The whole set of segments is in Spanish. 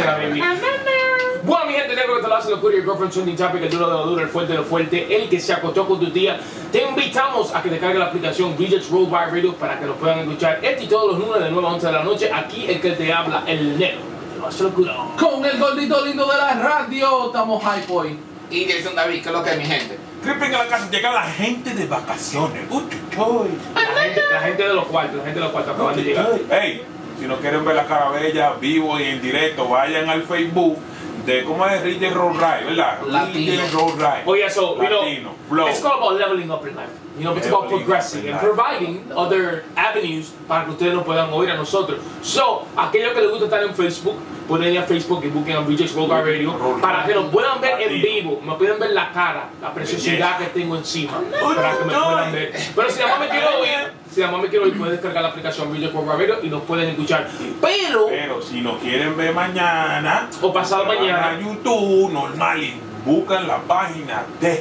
la baby. Bueno, mi gente, negro que te lo hace locura y el girlfriend trending topic, el duro de lo duro, el fuerte de lo fuerte, el que se acostó con tu tía. Te invitamos a que descargues la aplicación Rejects Worldwide Radio para que nos puedan escuchar este y todos los lunes de 9 a 11 de la noche. Aquí el que te habla, el negro que te lo hace locura. Con el gordito lindo de la radio, estamos hype hoy. Y Jason David, ¿qué es lo que es, mi gente? Creeping a la casa, llega la gente de vacaciones. La gente de los cuartos, acaban de llegar. Hey, si no quieren ver la cara bella, vivo y en directo, vayan al Facebook de cómo es Rejects Road Ride, ¿verdad? Latino. Rejects Road Ride. Oh yeah, so Latino, flow. it's all about leveling up in life. You know, it's about Leveling progressing up in and life. providing other avenues para que ustedes nos puedan oír a nosotros. So, aquellos que les gusta estar en Facebook, pueden ir a Facebook y busquen a Rejects Worldwide Radio para que nos puedan ver en vivo, me puedan ver la cara, la preciosidad que tengo encima, para que me puedan ver. Pero si la mamá me quiere oír, pueden descargar la aplicación Rejects Worldwide Radio y nos pueden escuchar. Pero si no quieren ver mañana O pasado van mañana. a YouTube normal y buscan la página de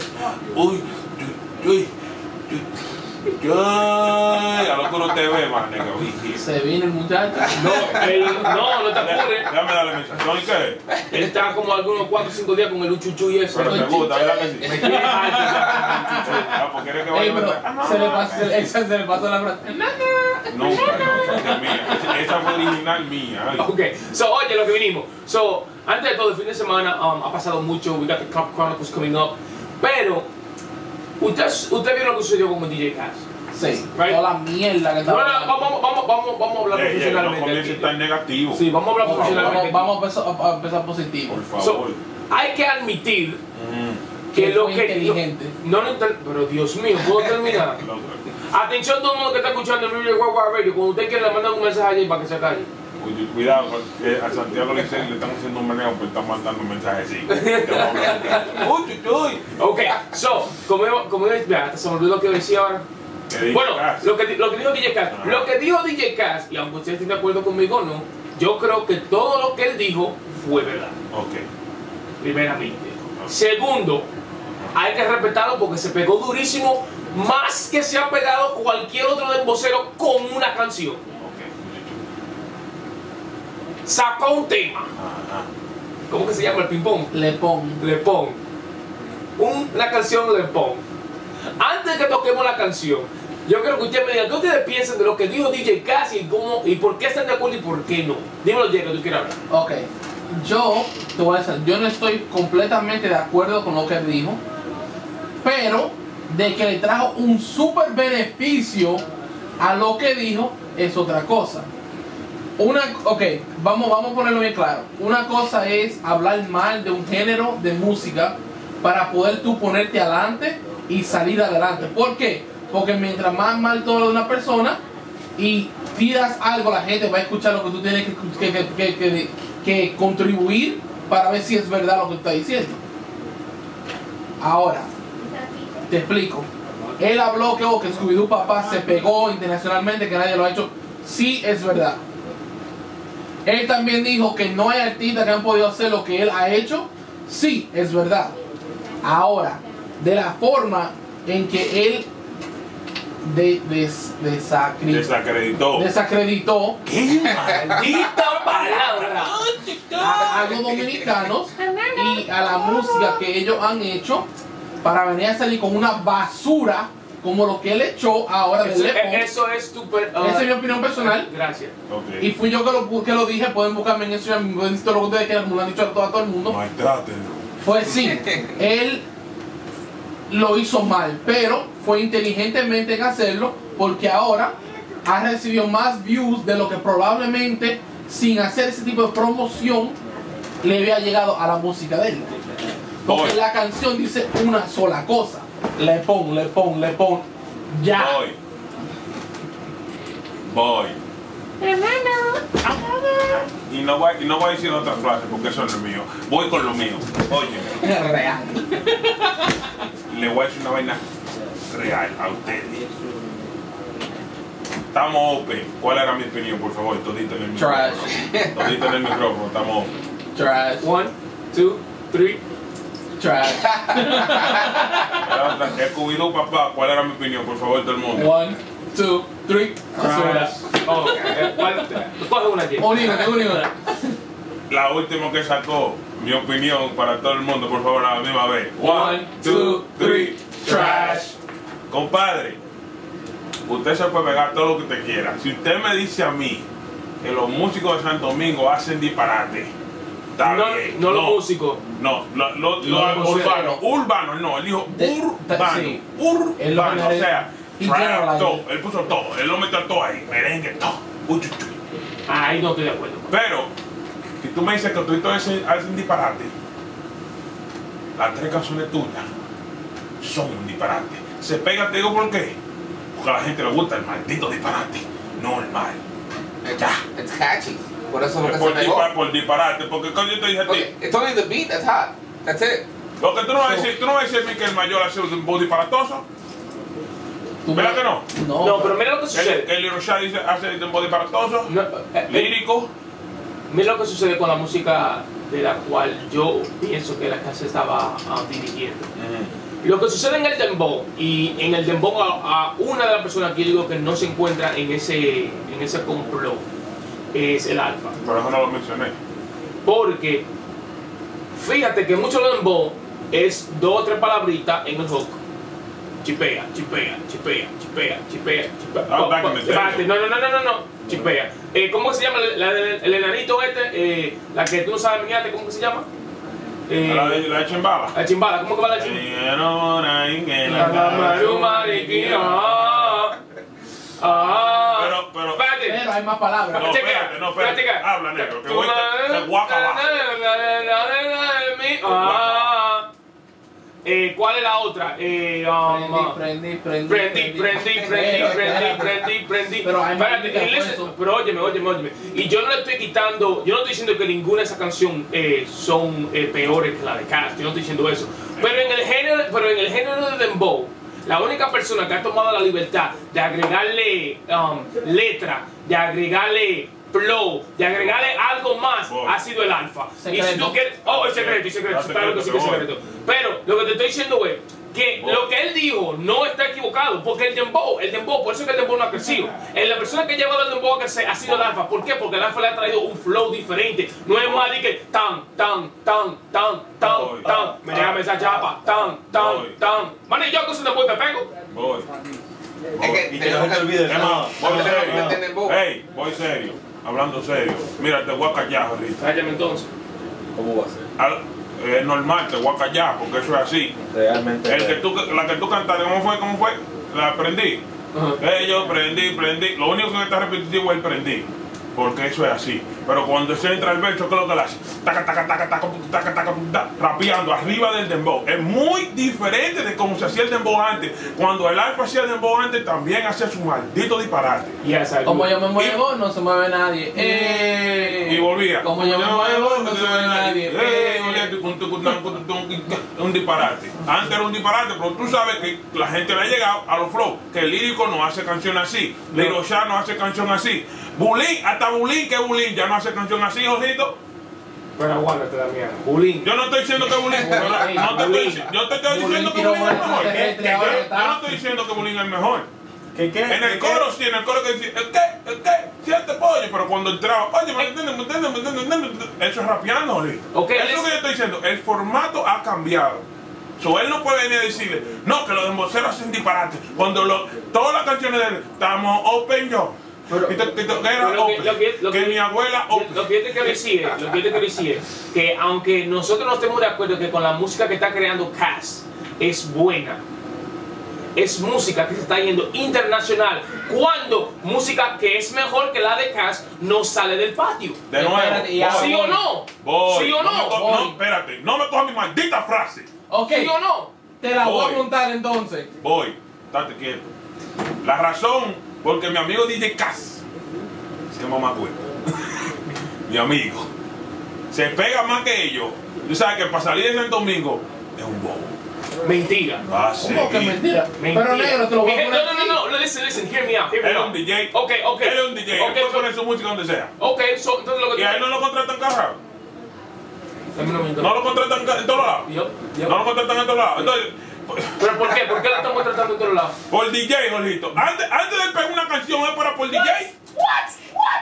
a lo que no te ve, man, negro. Se viene el muchacho. No te apures. Déjame darle mención. ¿Y qué? Él está como algunos 4 o 5 días con el uchuchu y eso. Pero te gusta, ¿verdad que sí? Me tiene alto ya con el chuchu. Ah, pues quiere que Ey, vaya a pero meter. se le pasó la frase. Nunca, esa es mía. Esa fue original mía. Ay. Ok, so oye lo que vinimos. So, antes de todo, el fin de semana ha pasado mucho. We got the Club Chronicles coming up. Pero, usted vio lo que sucedió con el DJ Cass. Sí, Right. toda la mierda que No, estaba. vamos a hablar No profesionalmente. comience aquí. tan negativo. Sí, vamos a hablar profesionalmente. Vamos a empezar positivo. Por So, favor. hay que admitir que Que lo fue que. inteligente. Pero Dios mío, ¿puedo terminar? Atención todo el mundo que está escuchando el Rejects Worldwide Radio. Cuando usted quiera le manda un mensaje allí para que se calle. Cuidado, a Santiago le están haciendo un meneo, pero están mandando un mensaje así. Ok, so, como hasta se me olvidó lo que decía ahora. Bueno, lo que dijo DJ Cass. Ajá. Lo que dijo DJ Cass, y aunque ustedes estén de acuerdo conmigo o no, yo creo que todo lo que él dijo fue verdad. Ok. Primeramente. Segundo, hay que respetarlo porque se pegó durísimo, más que se ha pegado cualquier otro dembocero con una canción. Sacó un tema. Ajá. ¿Cómo que se llama el ping-pong? Le pon. Le Pon. La canción Le Pon. Antes de que toquemos la canción, yo quiero que ustedes me digan qué ustedes piensan de lo que dijo DJ Cass y cómo y por qué están de acuerdo y por qué no. Dímelo, Jay, que tú quieras hablar. Ok, yo te voy a decir, yo no estoy completamente de acuerdo con lo que él dijo, pero de que le trajo un súper beneficio a lo que dijo es otra cosa. Vamos a ponerlo bien claro. Una cosa es hablar mal de un género de música para poder tú ponerte adelante y salir adelante. ¿Por qué? Porque mientras más mal todo lo de una persona y tiras algo, la gente va a escuchar lo que tú tienes que contribuir para ver si es verdad lo que tú estás diciendo. Ahora, te explico. Él habló que Scooby-Doo Papá se pegó internacionalmente, que nadie lo ha hecho. Sí, es verdad. Él también dijo que no hay artistas que han podido hacer lo que él ha hecho. Sí, es verdad. Ahora, de la forma en que él desacreditó ¡Qué maldita palabra! a los dominicanos y a la música que ellos han hecho para venir a salir con una basura como lo que él echó ahora del Le Pon. Eso es tu... Esa es mi opinión personal. Gracias. Y fui yo que lo dije, pueden buscarme en eso, pueden decir todo lo que ustedes quieran, como lo han dicho a todo el mundo. Maltrátenlo. Pues sí, él lo hizo mal, pero fue inteligentemente en hacerlo porque ahora ha recibido más views de lo que probablemente sin hacer ese tipo de promoción le había llegado a la música de él. Porque la canción dice una sola cosa: Le Pon, Le Pon, Le Pon. Ya. Voy. Y no voy a decir otra frase porque eso no es mío. Voy con lo mío. Oye, Real. le voy a decir una vaina real a ustedes. Estamos open. ¿Cuál era mi opinión, por favor? Todito en el micrófono. Trash. Todito en el micrófono, estamos open. Trash. 1, 2, 3. Trash. Scooby-Doo, papá, ¿cuál era mi opinión, por favor, todo el mundo? 1, 2, 3. Oh, coge una, Jay. Unígate. la última que sacó, mi opinión para todo el mundo, por favor, a la misma vez. 1, 2, 3, trash. Compadre, usted se puede pegar todo lo que usted quiera. Si usted me dice a mí que los músicos de Santo Domingo hacen disparate, está bien. No los músicos. No, los urbanos, no, él dijo urbano. Sí. Urbano, o sea, Y trap, general, todo. Él puso todo, él lo metió todo ahí, merengue, todo. Ahí no estoy de acuerdo. Pero, si tú me dices que tú hacen disparate, las 3 canciones tuyas son un disparate. Se pega, te digo por qué. Porque a la gente le gusta el maldito disparate, normal. Ya. It's catchy. Por eso es lo que se pegó. Por disparate, porque cuando yo te dije a ti, Okay, it's only the beat that's hot. That's it. lo que tú no vas a decir, a mí que el mayor hace un voz disparatoso. ¿Verdad que no? No, pero mira lo que sucede. El Hiroshima dice hace un voz disparatoso, No, lírico. Mira lo que sucede con la música de la cual yo pienso que la casa estaba dirigiendo. Lo que sucede en el dembow, y en el dembow a una de las personas que yo digo que no se encuentra en ese complot es el alfa. Por eso no lo mencioné. Porque fíjate que mucho de dembow es 2 o 3 palabritas en el hook. Chipea, chipea, chipea, chipea, chipea, chipea. Back in the day. Espérate, no. Chipea. ¿Cómo se llama el enanito este? La que tú no sabes, mírate, ¿cómo que se llama? La chimbala. La chimbala, ¿cómo que va la chimbala? Pero, Espérate. Pero hay más palabras. no, espérate. Habla, negro, que voy te guaca abajo. ¿Cuál es la otra? Prendí. Pero hay más música espérate, por eso. pero óyeme. Y yo no le estoy quitando, yo no estoy diciendo que ninguna de esas canciones son peores que la de Cass, yo no estoy diciendo eso. Pero en el género de dembow, la única persona que ha tomado la libertad de agregarle letra, de agregarle flow, de agregarle algo más, ha sido el alfa. Y si tú quieres, el secreto, claro que sí que es secreto. Pero lo que te estoy diciendo es que lo que él dijo no está equivocado, porque el dembow, por eso es que el dembow no ha crecido. La persona que ha llevado el dembow a crecer ha sido el alfa. ¿Por qué? Porque el alfa le ha traído un flow diferente. No es más de que tan. Me déjame esa chapa, tan. Mano, yo con su dembow me pego. Voy. Es que Y que no se te olvide. Es más, voy no tiene serio. voz. Ey, voy serio. Hablando serio. Mira, te voy a callar ahorita. Cállame entonces. ¿Cómo va a ser? Es normal, te voy a callar porque eso es así. Realmente. La que tú cantaste, ¿cómo fue? La aprendí. Yo prendí. Lo único que está repetitivo es el prendí. Porque eso es así. Pero cuando se entra el verso, ¿qué es lo que le hace? Rapeando arriba del dembow. Es muy diferente de cómo se hacía el dembow antes. Cuando el alfa hacía el dembow antes, también hacía su maldito disparate. Como yo me muevo, no se mueve nadie. Y volvía. Como yo me muevo, no se mueve nadie. Un disparate. Antes era un disparate, pero tú sabes que la gente le ha llegado a los flows. Que el lírico no hace canción así. Hiroshima no hace canción así. Bulín, hasta Bulín, que Bulín ya no hace canción así, ojito. Pero aguántate, Damián. Bulín. Yo no estoy diciendo que Bulín. Yo te estoy diciendo que Bulín es el mejor. Yo no estoy diciendo que Bulín es el mejor. ¿Qué? En el coro sí, en el coro que decía, ¿el qué? Siete pollo, pero cuando entraba, oye, ¿me entiendes? Eso es rapeando, Oli. Okay, Eso es lo que yo estoy diciendo, el formato ha cambiado. So, él no puede venir a decirle, no, que los demboceros hacen disparate. Cuando todas las canciones de él, estamos open yo. Que mi abuela open. Lo que yo te quiero decir es que aunque nosotros no estemos de acuerdo que con la música que está creando Cass es buena, es música que se está yendo internacional, cuando música que es mejor que la de Cass no sale del patio. De nuevo, ¿Sí o no? ¿Sí o no? No, espérate, no me cojas mi maldita frase. Ok, ¿Sí o no? te la voy Voy. a montar entonces. Voy, estate quieto. La razón, porque mi amigo DJ Cass, se llama Macuel, mi amigo, se pega más que ellos. Tú sabes que para salir de Santo Domingo es un bobo. Mentira. Va a ¿Cómo que seguir. mentira? Mentira. Pero negro, te lo voy a poner. No, listen, hear me out. Él es un DJ. Ok. Él es un DJ. Él puede poner su música donde sea. Entonces lo que Y a él no lo contratan carro. Dame un momento. No lo contratan en todos lados. Yup. No lo contratan en todos lados. Entonces, ¿Pero por qué? ¿Por qué la estamos tratando en todos lados? por DJ, Jorgito. Antes de pegar una canción es para por DJ. What?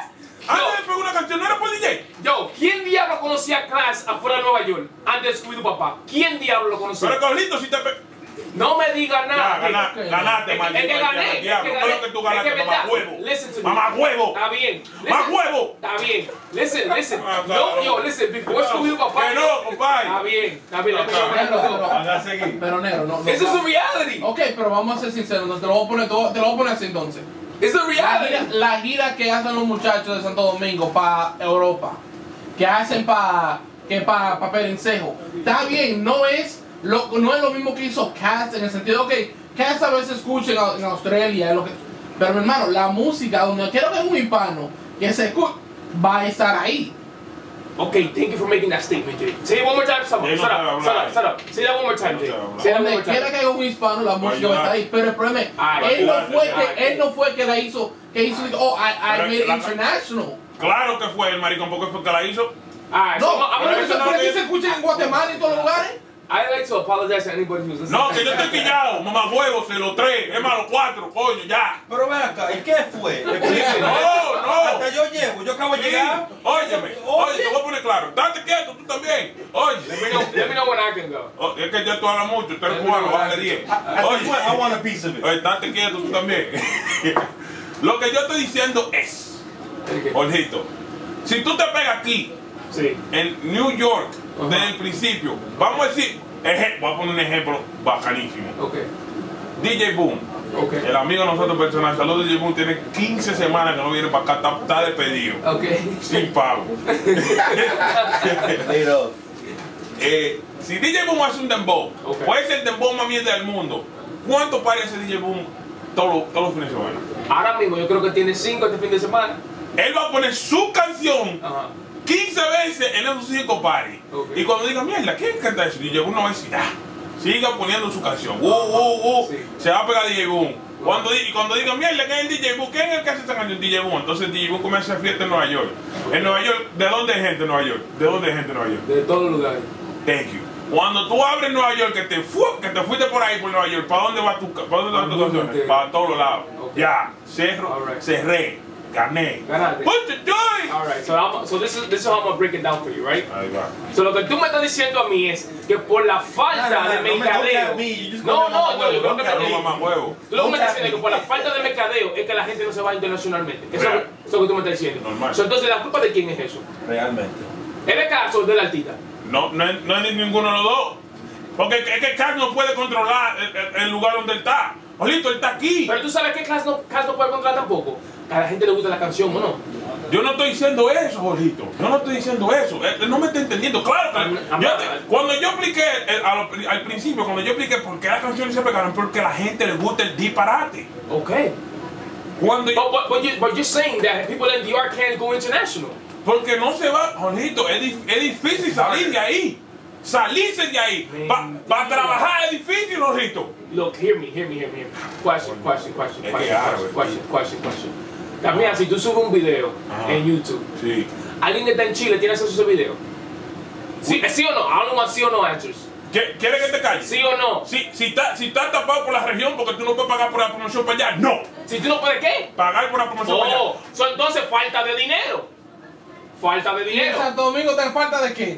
Antes de pegar una canción, ¿no era por DJ? Yo, ¿quién diablo conocía a Class afuera de Nueva York antes de Scooby-Doo Papá? ¿Quién diablo lo conocía? Pero Carlito, si te No me digas nada. Ganaste, maldito. Es que gané. Diablo, ¿qué es lo que tú ganaste? Mamá huevo. Listen to me. Mamá huevo. Está bien. Mamá huevo. Está bien. Listen. claro. No, yo, listen. Before Scooby-Doo Papá. Que no, compadre. Está bien. Van a seguir. Pero negro, no. Eso es un reality. Ok, pero vamos a ser sinceros, entonces te lo voy a poner así entonces. Es un reality. La gira que hacen los muchachos de Santo Domingo para Europa, que hacen para Perencejo, está bien, no es lo mismo que hizo Cass, en el sentido que Cass a veces escucha en Australia, pero mi hermano, la música, donde quiero que es un hispano que se escuche, va a estar ahí. Okay, thank you for making that statement, Jay. Say it one more time, shut up. Say that one more time, Jay. Say that one Donde more quiera time. que haya un hispano, la música va a estar ahí. Pero el problema es, él no fue que la hizo, I made it international. Claro que fue el maricón, porque fue que la hizo. Alright, so No, I'm pero gonna aquí se escucha en Guatemala y todos los lugares. I'd like to apologize to anybody who's listening. No, que yo estoy quillado. Mamá huevo, se lo 3, es más los 4, coño, ya. Pero ven acá, ¿y qué fue? Explíqueme. No. Hasta yo llego, yo acabo de llegar. Óyeme, te voy a poner claro. Date quieto, tú también. Oye. Let me know when I can go. Es que ya tú hablas mucho, tú eres cubano, baja de 10. I want a piece of it. Oye, date quieto, tú también. Lo que yo estoy diciendo es, Jorgito, si tú te pegas aquí, Sí. en New York, desde el principio, vamos a decir, voy a poner un ejemplo bacanísimo. Okay. DJ Boom, el amigo de nosotros personal, saludos, DJ Boom, tiene 15 semanas que no viene para acá, está despedido, Okay. sin pago. Laid off. Si DJ Boom hace un dembow, puede ser el dembow más mierda del mundo, ¿cuánto parece DJ Boom todos los fines de semana? Ahora mismo yo creo que tiene 5 este fin de semana. Él va a poner su canción Ajá. 15 veces en esos 5 paris. Okay. Y cuando diga, mierda, ¿quién canta eso? DJ Boom no va a decir, siga poniendo su canción. Sí. Se va a pegar DJ Boom. Y cuando diga, mierda, ¿quién es el DJ Boom? ¿Quién es el que hace esta canción? DJ Boom. Entonces DJ Boom comienza a hacer fiesta en Nueva York. En Nueva York, ¿de dónde hay gente en Nueva York? ¿De dónde hay gente en Nueva York? De todos los lugares. Thank you. Cuando tú abres Nueva York, que te fuiste por ahí por Nueva York, ¿para dónde van tus canciones? Para todos los lados. Okay. Ya, Alright. cerré, gané. Ganaste. Put the joy. Alright, so this is how I'm gonna break it down for you, right? Ahí va. So lo que tú me estás diciendo a mí es que por la falta de mercadeo. No, yo creo que Pero mamá huevo. tú lo que me estás diciendo es que por la falta de mercadeo es que la gente no se va internacionalmente. Eso Real. es lo que tú me estás diciendo. Normal. So, entonces, ¿la culpa de quién es eso? Realmente. ¿Es de caso del artista? No es de ninguno de los dos. Porque es que Cass no puede controlar el lugar donde él está. Olito, él está aquí. Pero tú sabes que Cass no puede controlar tampoco. A la gente le gusta la canción, ¿o no? Yo no estoy diciendo eso, Jorgito. Yo no estoy diciendo eso. Él no me está entendiendo. Claro que cuando yo expliqué al principio, cuando yo expliqué por qué las canciones se pegaron, porque a la gente le gusta el disparate. Okay. Cuando But you're saying that people in DR can't go international. porque no se va, Jorgito, es difícil salir de ahí. Salirse de ahí. Para trabajar es difícil, Jorgito. Look, hear me. Question. También, si tú subes un video en YouTube, Sí. ¿alguien que está en Chile tiene acceso a ese video? ¿Sí o no? I don't want sí o no answers. ¿Quieres que te calles? ¿Sí o no? Si estás tapado por la región porque tú no puedes pagar por la promoción para allá, no. Si tú no puedes, ¿qué? Pagar por la promoción para allá. Oh, entonces falta de dinero. Falta de ¿Y en dinero. Santo Domingo te falta de qué?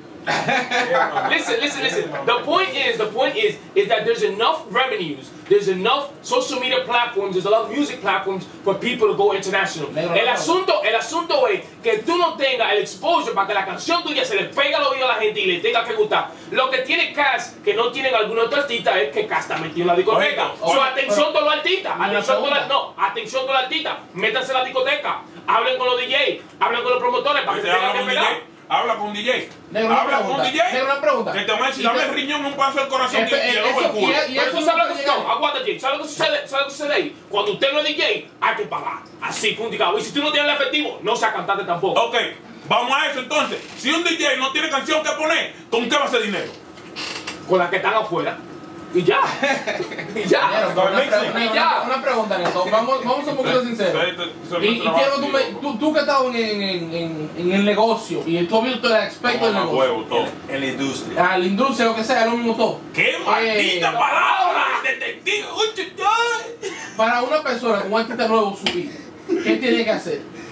Listen. The point is that there's enough revenues, there's enough social media platforms, there's a lot of music platforms for people to go international. El asunto es que tú no tengas el exposure para que la canción tuya se le pegue al oído a la gente y le tenga que gustar. Lo que tiene Cass, que no tienen algunos otros artistas, es que Cass está metido en la discoteca. Atención todos los artistas, atención todos los artistas, métanse en la discoteca, hablen con los DJs, hablen con los promotores para que se tengan que pegar. Habla con un DJ. Negro, una Habla con un DJ. Negro, una pregunta. Que te va a decir, dame el riñón, un paso del corazón y el ojo el culo. Pero tú sabes lo que sucede. Aguanta, Jay. ¿Sabes lo que sucede ahí? Cuando usted no es DJ, hay que pagar. Así, punticado. Y si tú no tienes el efectivo, no seas cantante tampoco. Ok, vamos a eso entonces. Si un DJ no tiene canción que poner, ¿con qué va a hacer dinero? Con las que están afuera. Y ya. Y ya. Una pregunta, Neto. Vamos a ser un poquito sinceros. Y quiero tú que has estado en el negocio y tú has visto el aspecto del negocio. Huevo, todo. En la industria. A la industria, lo que sea, es lo mismo todo. ¡Qué maldita palabra! ¡Detective! Para una persona con un artista nuevo subir, ¿qué tiene que hacer?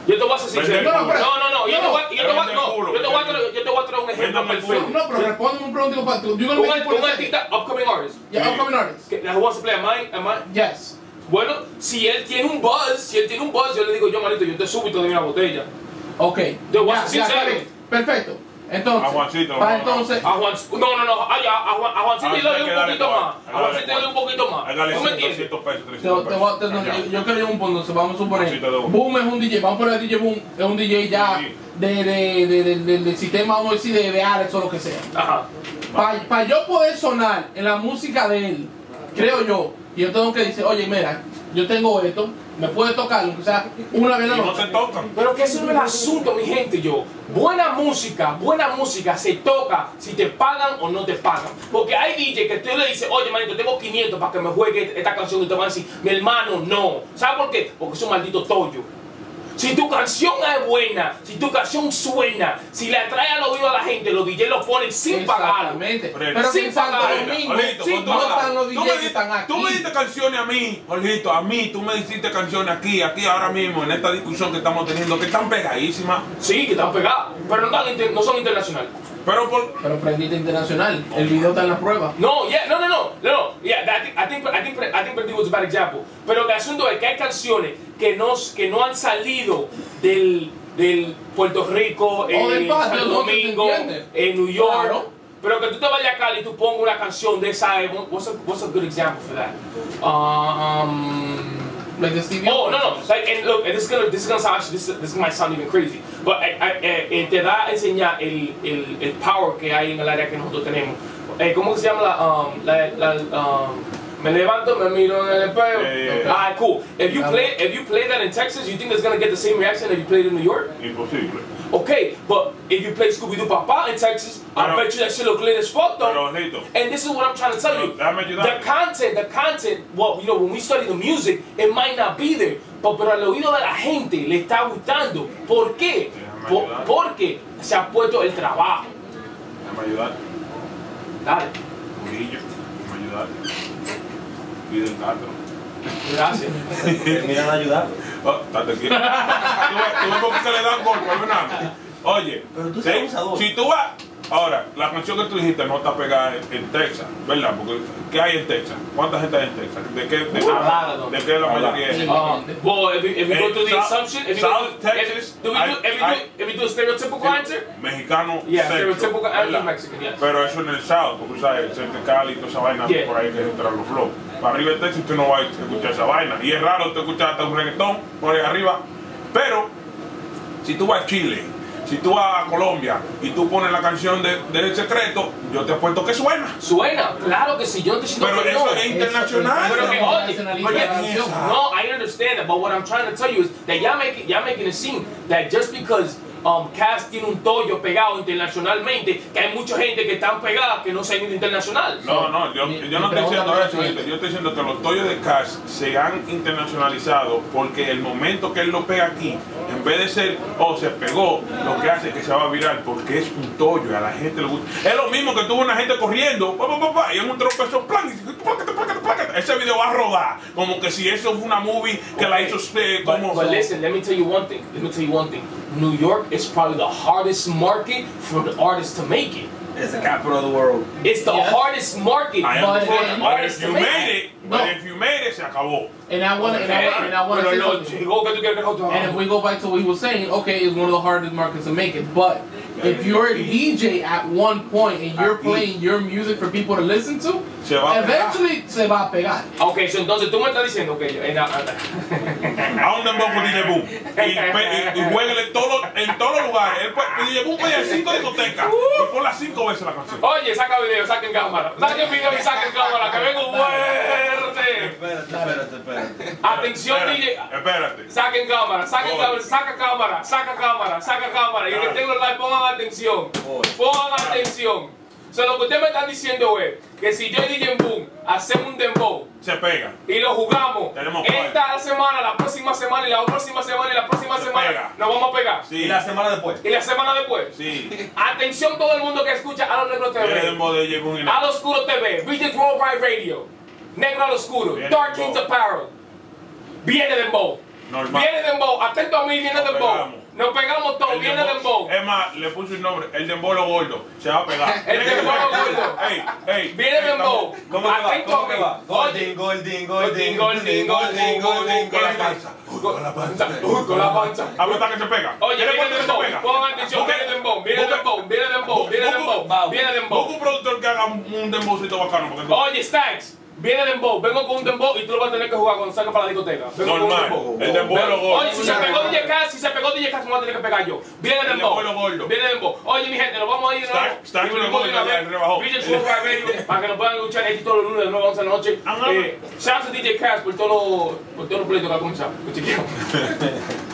Yo te voy a hacer sincero. Vende el culo. No, yo te voy a Vende el culo. traer un ejemplo Vende el perfecto. culo. No, pero respóndeme un preguntico para tú. Un artista, upcoming artist, Yeah, upcoming artist. that wants to play a mine. Yes. Bueno, si él tiene un buzz, yo le digo, yo manito, yo te subo y te doy una botella. Ok. Te voy a Ya, ser ya, sincero. está bien. Perfecto. Entonces, A Juancito, para no, entonces, A Juancito le doy un poquito más. A Juancito le doy un poquito más. Hágale ¿Tú me entiendes? 200 pesos, te 300 voy- te voy- pesos. te- Allá. yo quiero llegar a un punto, entonces vamos a suponer, Juancito de uno. Boom es un DJ, vamos a poner DJ Boom, es un DJ ya Sí. del sistema, vamos a decir, de Alex o lo que sea. Ajá. Para yo poder sonar en la música de él, creo yo, y yo tengo que decir, oye, mira, yo tengo esto, me puede tocar, aunque sea una vez a Y la no te noche. tocan. Pero que eso no es el asunto, mi gente, buena música se toca si te pagan o no te pagan. Porque hay DJ que tú le dices, oye, manito, tengo 500 para que me juegue esta canción y te van a decir, mi hermano, no. ¿Sabes por qué? Porque es un maldito tollo. Si tu canción es buena, si tu canción suena, si le atrae al oído a la gente, los DJ lo ponen sin pagar. Exactamente. Pero Pero sin sin Santo pagar. Domingo, Olito, sí, cuando no tú- están los tú DJs me que diste- están aquí. Tú me diste canciones a mí, Olito, a mí, tú me hiciste canciones aquí, ahora mismo, en esta discusión que estamos teniendo, que están pegadísimas. Sí, que están pegadas, pero no son internacionales. Pero por. Pero prendiste internacional, el video está en la prueba. No, yeah, no. Yeah, I think Pretty was a bad example. Pero el asunto es que hay canciones que no han salido del Puerto Rico, del patio, Santo ¿no? ¿Te Domingo, entiendes? en New York. Claro. Pero que tú te vayas a Cali y tú pongas una canción de esa. What's a good example for that? Like the Stevie Oh, Wonder. no. Like, and look, this is gonna sound actually, this might sound even crazy, but te da a enseñar el power que hay en el área que nosotros tenemos. ¿Cómo se llama me levanto, me miro en el espejo? Yeah. Alright, cool. If you play that in Texas, you think it's gonna get the same reaction if you played it in New York? Imposible. Okay, but if you play Scooby-Doo Papa in Texas, I Pero- bet you that shit look lit as fuck though. Pero, Olito, And this is what I'm trying to tell you. Déjame ayudar. The content, well, you know, when we study the music, it might not be there, pero al oído de la gente le está gustando. ¿Por qué? Déjame ayudar. Porque se ha puesto el trabajo. déjame ayudar. Dale, Murillo, déjame ayudar. Fidel Castro. gracias. Miran a ayudar. Oh, estate quieto. Tú ves por qué le dan golpe, ¿verdad? Oye, Pero tú si- eres abusador. si tú vas. Ahora, la canción que tú dijiste no está pegada en Texas, ¿verdad? Porque ¿qué hay en Texas? ¿Cuánta gente hay en Texas? ¿De qué es la mayoría? Es? Well, if you go through the South- assumption, if you South go through, Texas, if you do a stereotypical answer, Mexicano yeah, centro, stereotypical answer ¿verdad? Mexican, yes. Pero eso en el South, porque sabes, cerca de Cali y toda esa vaina Yeah. por ahí que entran los flows. Para arriba de Texas tú no vas a escuchar esa vaina. Y es raro tú escuchar hasta un reggaetón por ahí arriba. Pero, si tú vas a Chile, si tú vas a Colombia y tú pones la canción de El Secreto, yo te apuesto que suena. Suena, claro que sí, yo no te siento Pero que eso no. es internacional. Pero que, oye, Internacionaliza but la yeah, canción. no, I understand that, but what I'm trying to tell you is that y'all making it seem that just because Cass tiene un tollo pegado internacionalmente, que hay mucha gente que están pegadas que no se han ido internacional. No, yo no estoy diciendo eso, yo estoy diciendo que los tollos de Cash se han internacionalizado porque el momento que él lo pega aquí, en vez de ser, se pegó, lo que hace es que se va a virar porque es un tollo y a la gente le gusta. Es lo mismo que tuvo una gente corriendo, y en un tropezón, plan, y plácate. Ese video va a rodar, como que si eso fue una movie que la hizo como... But listen, let me tell you one thing. New York is probably the hardest market for the artists to make it. It's the capital of the world. It's the Yes. hardest market I for understand, the but artists if to you make made it. it, but if you made it, se acabó. And I want to say Pero no, something. chico, que tú quieres que nosotros And if we go back to what he was saying, okay, it's one of the hardest markets to make it. But if you're a DJ at one point and you're playing your music for people to listen to, Se va a eventually se va a pegar. Okay, so entonces tú me estás diciendo que A un dembow con DJ Boom. Y jueguele en todos los lugares. DJ Boom puede ir 5 discotecas y pon las 5 veces la canción. Oye, saca video, saquen cámara. Saquen video y saquen cámara, que vengo fuerte. Espérate. Atención, DJ. Espérate. Saquen cámara, saca cámara. Y el que tengo el live, pongan atención. Pongan atención. So, lo que ustedes me están diciendo es que si yo y DJ Boom hacemos un dembow Se pega. y lo jugamos Tenemos esta semana, la próxima semana y la próxima semana y la próxima Se semana, pega. nos vamos a pegar. Y Sí. la semana después. Y la semana después. Sí. Atención todo el mundo que escucha a los Negros Viene TV. dembow de DJ Boom y Al nada. Oscuro TV, Regent Worldwide Radio, Negro al Oscuro, Viene Dark Dembow. Kings Apparel. Viene Dembow. Normal. Viene Dembow, atento a mí, viene Nos Dembow. pegamos. Nos pegamos todos, El viene Dembow. Es más, le puse un nombre, el Dembow lo gordo. Se va a pegar. El Dembow lo gordo. Ey, Viene Dembow. ¿Cómo que va? Atento ¿Cómo a que mí. va? Oye. Golding. Con la panza. Con la panza. Con la panza. Aguanta que se pega. Oye, ¿Quieres viene cuánto que se Dembow. pega? Pongan atención, viene Dembow. Viene Dembow, viene Dembow, viene Dembow. Viene Busca Dembow. un productor que haga un dembowcito bacano. Porque Oye, Stacks. Viene Dembow, vengo con un Dembow y tú lo vas a tener que jugar cuando salga para la discoteca. Vengo con un normal. Dembow. El Dembow es lo gordo. Oye, si se pegó DJ Cass, me voy a tener que pegar yo. Viene El Dembow. Dembow es lo gordo. Viene Dembow. Oye, mi gente, nos vamos a ir de nuevo. Stacks Y lo nos gordo, vemos ya rebajó. Bridges Worldwide Radio, para que nos puedan escuchar aquí todos los lunes de 9 a 11 de la noche. Ah, Shout out to DJ Cass por todos los pleitos que ha comenzado. Chequeamos.